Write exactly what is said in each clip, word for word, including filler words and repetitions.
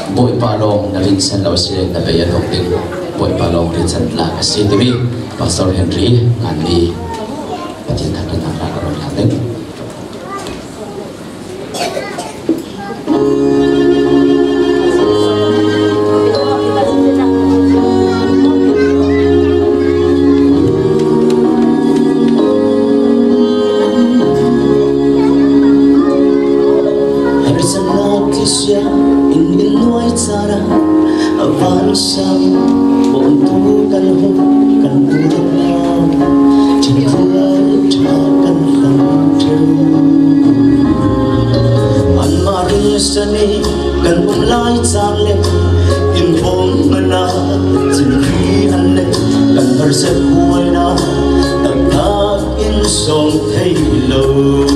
Bawipa Lawng na rin san law sila na bayan hoping Bawipa Lawng rin san la kasi tiwi Pastor Henry ngandi patinta kita nakaroon natin. Sang bỗng thu căn hôn căn buồn nào trên khơi cho căn lòng trơn anh mà rừng sani căn bông lai sang lên im bóng mà na trên khi anh lên căn thở sẽ vui na tất cả in sông thấy lâu.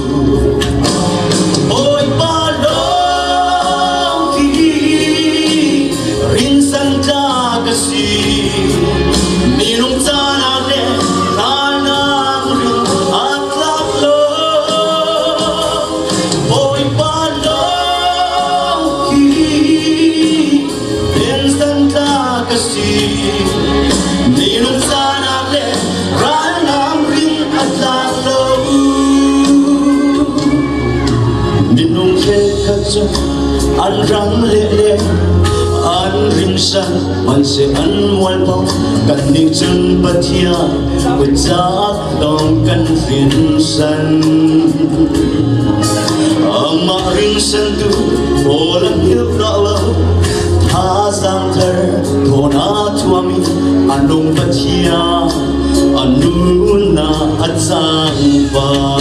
Anh răng lệ lệ anh rinh san anh sẽ ăn mual bông cần đi chân bất thia với giá đồng cần phiền san ông mà rinh san tu ô lần hiệp đạo lâu tha giang thơ thô na tuahmi anh đông bất thia anh nu na anh giang ba.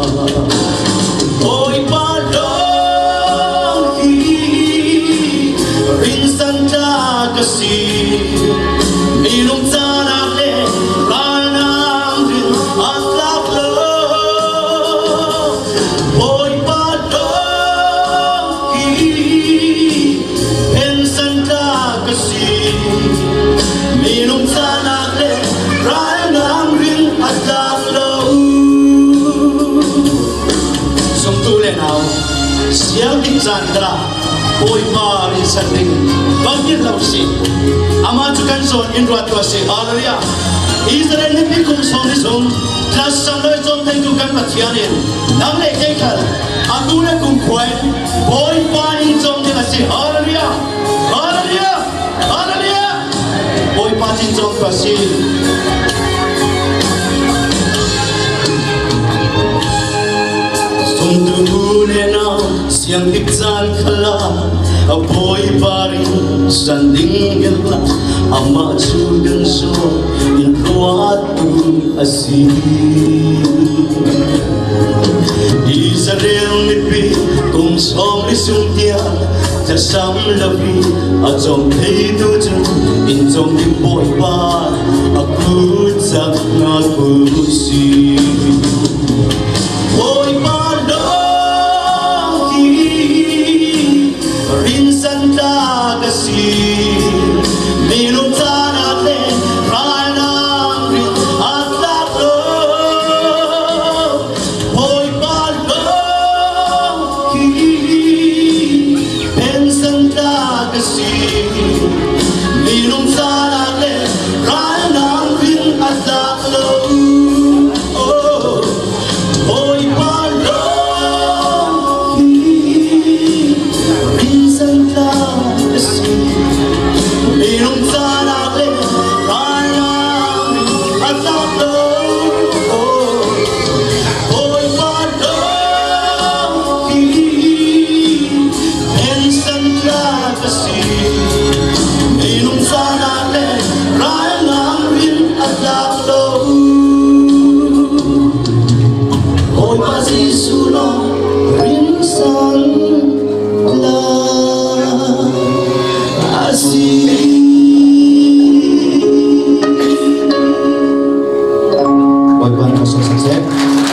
Ôi ba kasi minum tanah le ranang rin at laklo Oi padong ki pensan ta kasi minum tanah le ranang rin at laklo sung tule now siang kinsandra Oi pa rin sa ring Bagir lau si, ama cukan son indra tua si, haleluya. Israel ni pikum son ni son, kelas sanoi son tentukan matianin. Nang le kekal, aku le kum kuai, boy panin son ni kasi, haleluya, haleluya, haleluya. Boy panin son kasi. Sundu le na siang diksan kala. Apoy parin sanding gila ama sudan so inruatu asin Israel nipi kum som lisumtia jasam labi ajom thei tu jun injom di boy pa aku jak ngaku si boy pa minum tanah le ranang rin at laklo Hoy palong ki pensan ta kasi minum tanah le ranang rin at laklo Hoy palong ki pensan ta kasi minum tanah le ranang at laklo Hoy padong ki pensan ta kasi minum tanah le ranang rin at laklo Hoy pasisulong rin san la asih Bawipa Lawng